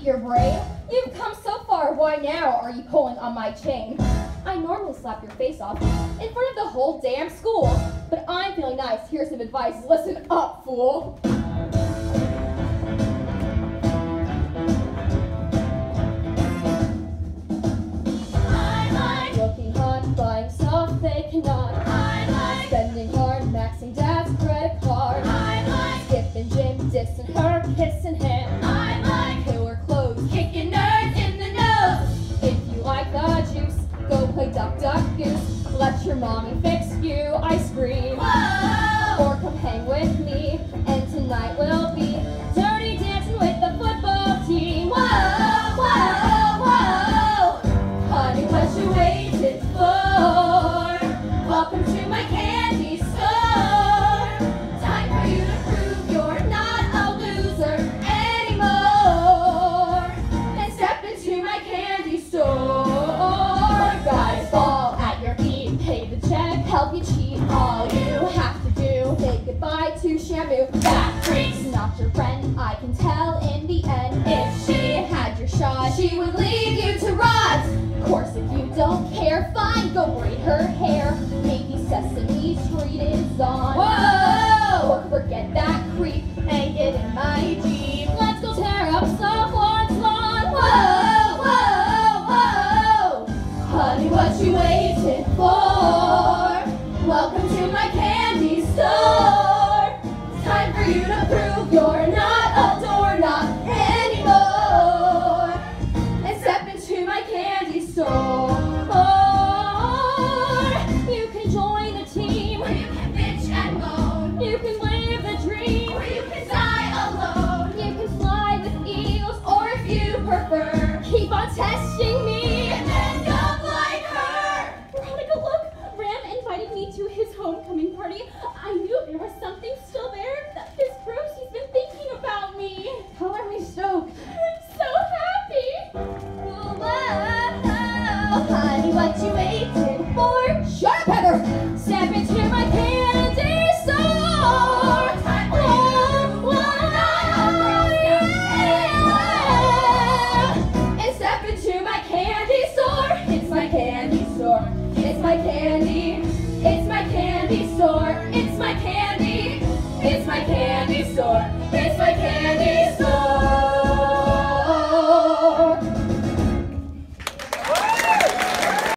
your brain. You've come so far, why now are you pulling on my chain? I normally slap your face off in front of the whole damn school, but I'm feeling nice. Here's some advice. Listen up, fool. I like looking hot, buying stuff they cannot. I like spending hard, maxing dad's credit card. I like skipping gym, dissing her, kissing him. I like killer clothes, kicking nerds in the nose. If you like the juice, go play duck, duck, goose. Let your mommy fix you ice cream. Whoa! Or come hang with me, and tonight will be dirty dancing with the football team. Whoa, whoa, whoa! Honey, what you waiting for? Welcome to my candy store. Time for you to prove you're not a loser anymore. And step into my candy store. Guys, fall at your feet, pay the check, help you cheat. All you have to do, say goodbye to Shamu. That freak's not your friend, I can tell in the end. If she had your shot, she would leave you to rot. Of course, if you don't care, fine, go braid her hair. Maybe Sesame Street is on. Whoa! Or forget that creep and get in my Jeep. Let's go tear up someone's lawn. Whoa, whoa, whoa! Honey, what you waiting for? Welcome to my candy store. It's time for you to prove you're not a doorknob anymore. And step into my candy store. You can join the team, or you can bitch and moan. You can live the dream, or you can die alone. You can fly with eagles, or if you prefer, keep on